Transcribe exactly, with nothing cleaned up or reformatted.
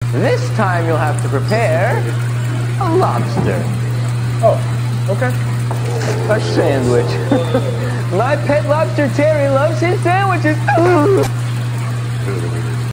This time you'll have to prepare a lobster. Oh, okay. A sandwich. My pet lobster Terry loves his sandwiches.